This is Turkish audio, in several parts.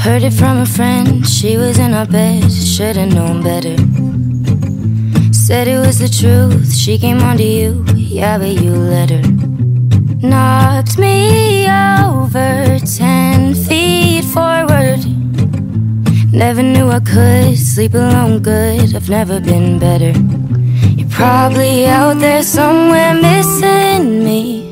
Heard it from a friend, she was in our bed, should've known better. Said it was the truth, she came on to you, yeah, but you let her. Knocked me over 10 feet forward. Never knew I could sleep alone good, I've never been better. You're probably out there somewhere missing me.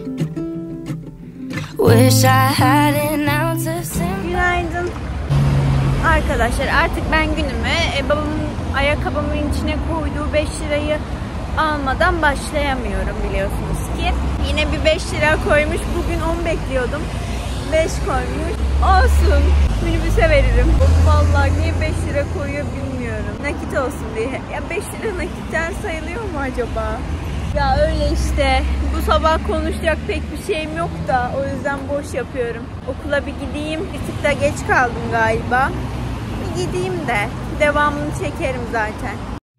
Wish I had an ounce of sympathy. Günaydın. Arkadaşlar artık ben günüme babamın ayakkabımın içine koyduğu 5 lirayı almadan başlayamıyorum biliyorsunuz ki. Yine bir 5 lira koymuş. Bugün 10 bekliyordum. 5 koymuş. Olsun. Minibüse veririm. Vallahi niye 5 lira koyuyor bilmiyorum. Nakit olsun diye. Ya 5 lira nakitten sayılıyor mu acaba? Ya öyle işte. Bu sabah konuşacak pek bir şeyim yok da o yüzden boş yapıyorum. Okula bir gideyim. Bir tık da geç kaldım galiba. Bir gideyim de devamını çekerim zaten.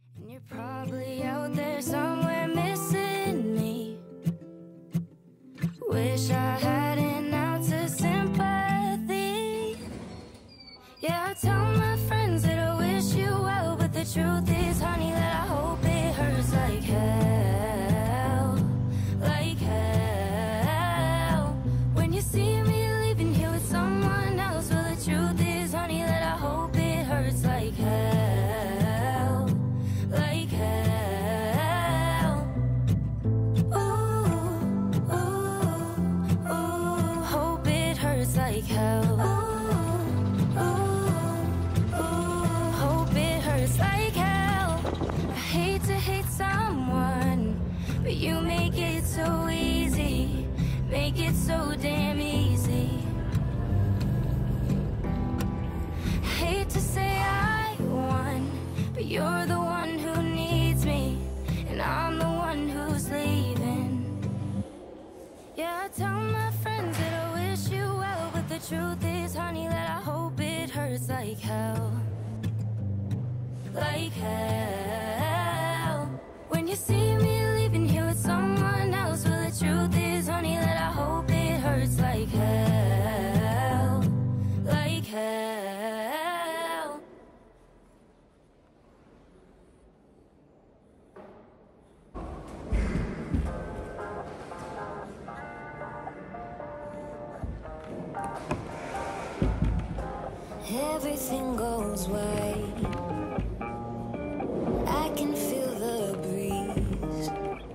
Wish I had an ounce of sympathy. Yeah, I tell my friends that I wish you well, but the truth is, honey, that I hope it hurts like hell, like hell. When you see me leaving here with someone else, well, the truth is, honey, that I hope it hurts like hell, like hell. Ooh, ooh, ooh, hope it hurts like hell. But you make it so easy, make it so damn easy. Hate to say I won, but you're the one who needs me, and I'm the one who's leaving. Yeah, I tell my friends that I wish you well, but the truth is, honey, that I hope it hurts like hell, like hell. When you see me leaving here with someone else, well, the truth is, honey, that I hope it hurts like hell, like hell. Everything goes right. I can feel the breeze,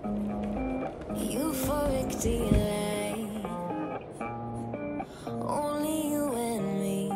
euphoric delight, only you and me.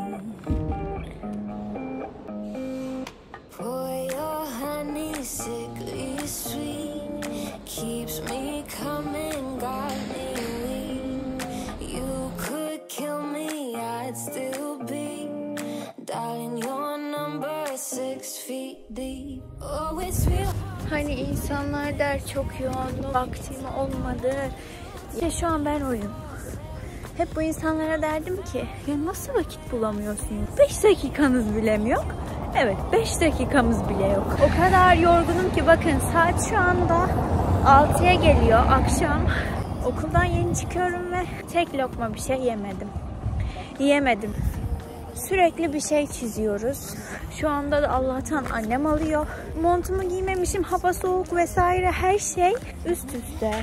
Pour your honey, sickly sweet, keeps me coming, got me weak. You could kill me, I'd still be, darling, your number 6 feet deep. Oh, it's real. Hani insanlar der çok yoğun, vaktim olmadı. İşte şu an ben oyum. Hep bu insanlara derdim ki ya nasıl vakit bulamıyorsunuz? 5 dakikanız bile mi yok? Evet, 5 dakikamız bile yok. O kadar yorgunum ki bakın saat şu anda 6'ya geliyor akşam. Okuldan yeni çıkıyorum ve tek lokma bir şey yemedim. Sürekli bir şey çiziyoruz. Şu anda da Allah'tan annem alıyor. Montumu giymemişim, hava soğuk vesaire her şey üst üste.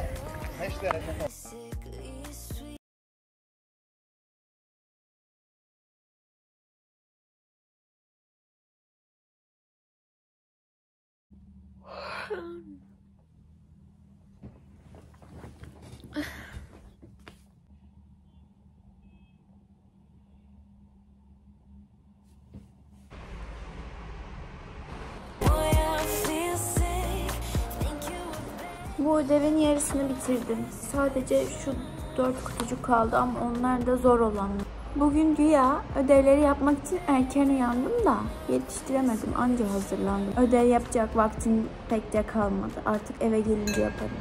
Bu ödevin yarısını bitirdim. Sadece şu 4 kutucuk kaldı ama onlar da zor olanlar. Bugün güya ödevleri yapmak için erken uyandım da yetiştiremedim, anca hazırlandım. Ödev yapacak vaktim pek de kalmadı. Artık eve gelince yaparım.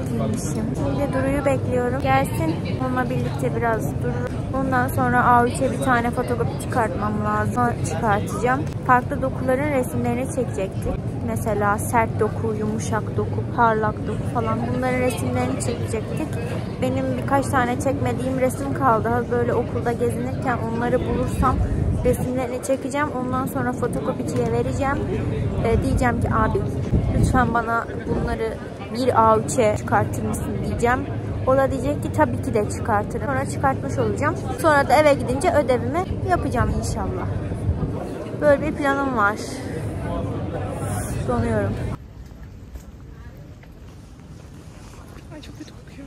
giymişim. Şimdi Duru'yu bekliyorum. Gelsin. Onunla birlikte biraz durur. Ondan sonra A3'e bir tane fotokopi çıkartmam lazım. Çıkartacağım. Farklı dokuların resimlerini çekecektik. Mesela sert doku, yumuşak doku, parlak doku falan. Bunların resimlerini çekecektik. Benim birkaç tane çekmediğim resim kaldı. Böyle okulda gezinirken onları bulursam resimlerini çekeceğim. Ondan sonra fotokopiciye vereceğim. Diyeceğim ki abi lütfen bana bunları bir A3'e çıkartır mısın diyeceğim. O da diyecek ki tabii ki de çıkartırım. Sonra çıkartmış olacağım. Sonra da eve gidince ödevimi yapacağım inşallah. Böyle bir planım var. Donuyorum. Ay çok kötü kokuyor.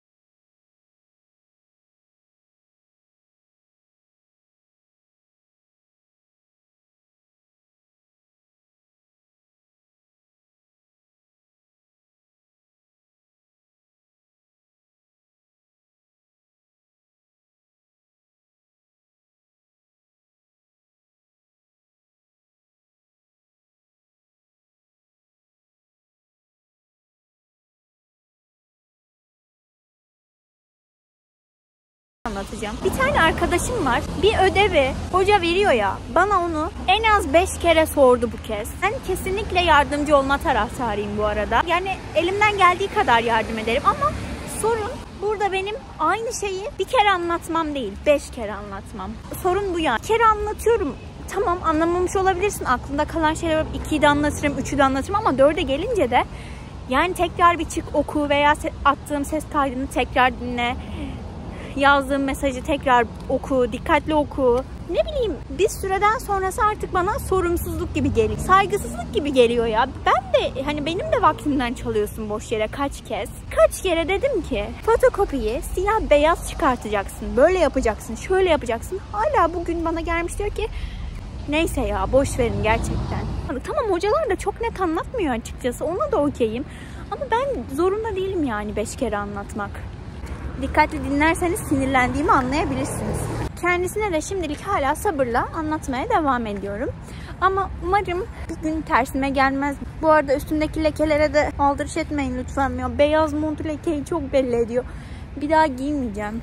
Anlatacağım. Bir tane arkadaşım var. Bir ödevi hoca veriyor ya. Bana onu en az 5 kere sordu bu kez. Ben kesinlikle yardımcı olma taraftarıyım bu arada. Yani elimden geldiği kadar yardım ederim ama sorun burada benim aynı şeyi bir kere anlatmam değil. 5 kere anlatmam. Sorun bu ya. Bir kere anlatıyorum. Tamam anlamamış olabilirsin. Aklında kalan şeyler 2'yi de anlatırım, 3'ü de anlatırım ama 4'e gelince de yani tekrar bir çık oku veya attığım ses kaydını tekrar dinle. Yazdığım mesajı tekrar oku, dikkatli oku. Ne bileyim bir süreden sonrası artık bana sorumsuzluk gibi geliyor. Saygısızlık gibi geliyor ya. Ben de hani benim de vaktimden çalıyorsun boş yere kaç kez. Kaç kere dedim ki fotokopiyi siyah beyaz çıkartacaksın. Böyle yapacaksın, şöyle yapacaksın. Hala bugün bana gelmiş diyor ki neyse ya boş verin gerçekten. Tamam hocalar da çok net anlatmıyor açıkçası. Ona da okeyim. Ama ben zorunda değilim yani 5 kere anlatmak. Dikkatli dinlerseniz sinirlendiğimi anlayabilirsiniz. Kendisine de şimdilik hala sabırla anlatmaya devam ediyorum. Ama umarım bir gün tersime gelmez. Bu arada üstümdeki lekelere de aldırış etmeyin lütfen ya. Beyaz mont lekeyi çok belli ediyor. Bir daha giymeyeceğim.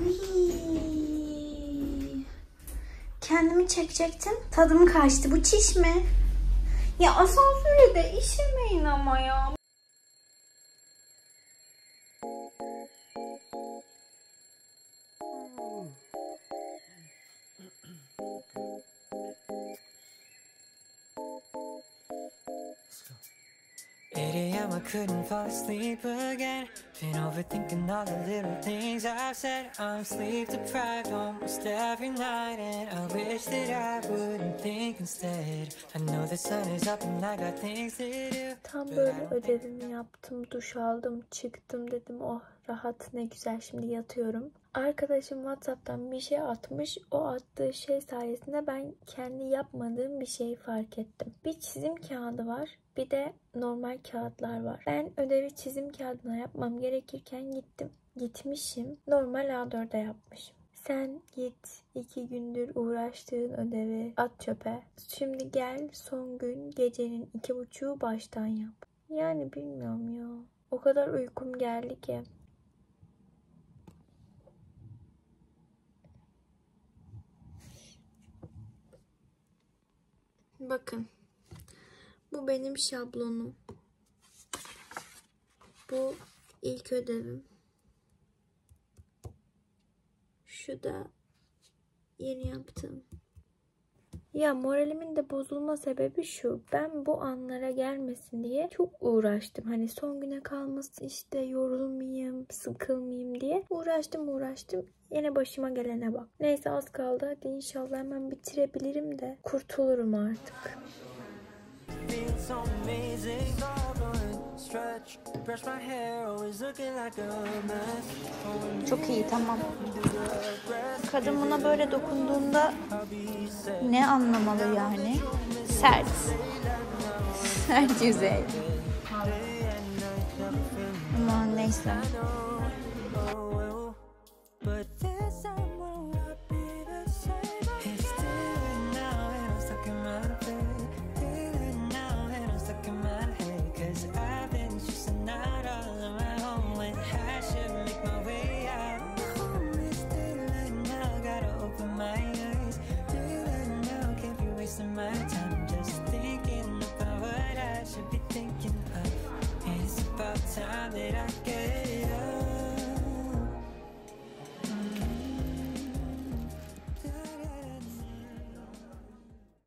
Kendimi çekecektim. Tadım kaçtı. Bu çiş mi? Ya asansöre de işemeyin ama ya. I couldn't fall asleep again. Been overthinking all the little things I've said. I'm sleep deprived almost every night, and I wish that I wouldn't think instead. I know the sun is up and I got things to do. Tam böyle ödevimi yaptım, duş aldım, çıktım dedim oh rahat ne güzel şimdi yatıyorum. Arkadaşım WhatsApp'tan bir şey atmış. O attığı şey sayesinde ben kendi yapmadığım bir şeyi fark ettim. Bir çizim kağıdı var. Bir de normal kağıtlar var. Ben ödevi çizim kağıdına yapmam gerekirken gitmişim. Normal A4'e yapmışım. Sen git 2 gündür uğraştığın ödevi at çöpe. Şimdi gel son gün gecenin 2:30'u baştan yap. Yani bilmiyorum ya. O kadar uykum geldi ki. Bakın. Bu benim şablonum. Bu ilk ödevim. Şu da yeni yaptığım. Ya moralimin de bozulma sebebi şu. Ben bu anlara gelmesin diye çok uğraştım. Hani son güne kalmasın işte yorulmayayım, sıkılmayayım diye. Uğraştım. Yine başıma gelene bak. Neyse az kaldı. Hadi inşallah hemen bitirebilirim de kurtulurum artık. Çok iyi tamam. Kadın buna böyle dokunduğunda ne anlamalı yani? Sert. Sert yüzey. Aman neyse. get